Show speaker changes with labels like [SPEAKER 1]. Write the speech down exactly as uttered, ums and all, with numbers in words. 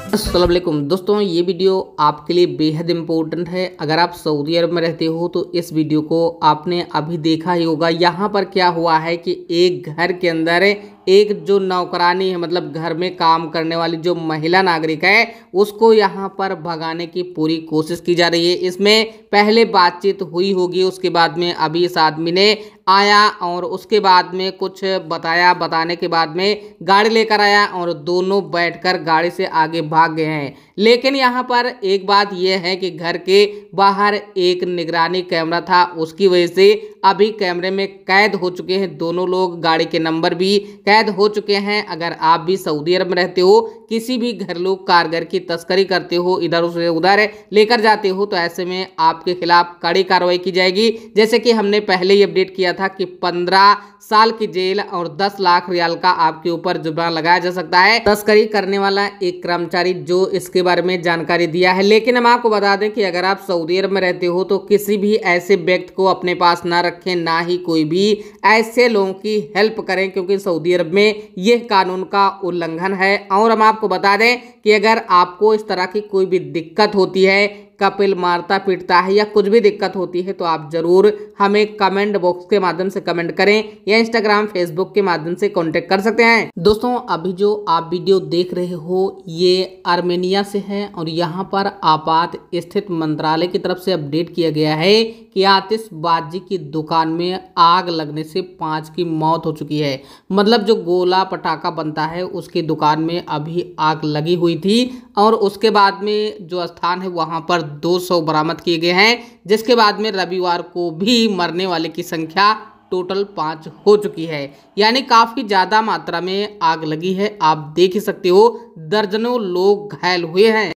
[SPEAKER 1] अस्सलाम वालेकुम दोस्तों, ये वीडियो आपके लिए बेहद इम्पोर्टेंट है। अगर आप सऊदी अरब में रहते हो तो इस वीडियो को आपने अभी देखा ही होगा। यहाँ पर क्या हुआ है कि एक घर के अंदर एक जो नौकरानी है, मतलब घर में काम करने वाली जो महिला नागरिक है, उसको यहाँ पर भगाने की पूरी कोशिश की जा रही है। इसमें पहले बातचीत हुई होगी, उसके बाद में अभी इस आदमी ने आया और उसके बाद में कुछ बताया, बताने के बाद में गाड़ी लेकर आया और दोनों बैठकर गाड़ी से आगे भाग गए हैं। लेकिन यहाँ पर एक बात यह है कि घर के बाहर एक निगरानी कैमरा था, उसकी वजह से अभी कैमरे में कैद हो चुके हैं दोनों लोग। गाड़ी के नंबर भी कैद हो चुके हैं। अगर आप भी सऊदी अरब में रहते हो, किसी भी घरेलू कारगर की तस्करी करते हो, इधर से उधर लेकर जाते हो, तो ऐसे में आपके खिलाफ कड़ी कार्रवाई की जाएगी। जैसे कि हमने पहले ही अपडेट किया था कि पंद्रह साल की जेल और दस लाख रियाल का आपके ऊपर जुर्माना लगाया जा सकता है तस्करी करने वाला एक कर्मचारी जो इसके बारे में जानकारी दिया है। लेकिन हम आपको बता दें कि अगर आप सऊदी अरब में रहते हो तो किसी भी ऐसे व्यक्ति को अपने पास ना रखें, ना ही कोई भी ऐसे लोगों की हेल्प करें, क्योंकि सऊदी अरब में यह कानून का उल्लंघन है। और हम आपको बता दें कि अगर आपको इस तरह की कोई भी दिक्कत होती है, कपिल मारता पीटता है या कुछ भी दिक्कत होती है, तो आप जरूर हमें कमेंट बॉक्स के माध्यम से कमेंट करें या इंस्टाग्राम फेसबुक के माध्यम से कांटेक्ट कर सकते हैं। दोस्तों, अभी जो आप वीडियो देख रहे हो ये आर्मेनिया से है और यहाँ पर आपात स्थित मंत्रालय की तरफ से अपडेट किया गया है कि आतिशबाजी की दुकान में आग लगने से पांच की मौत हो चुकी है। मतलब जो गोला पटाखा बनता है उसकी दुकान में अभी आग लगी हुई थी और उसके बाद में जो स्थान है वहां पर दो सौ बरामद किए गए हैं, जिसके बाद में रविवार को भी मरने वाले की संख्या टोटल पाँच हो चुकी है। यानी काफ़ी ज़्यादा मात्रा में आग लगी है। आप देख ही सकते हो दर्जनों लोग घायल हुए हैं।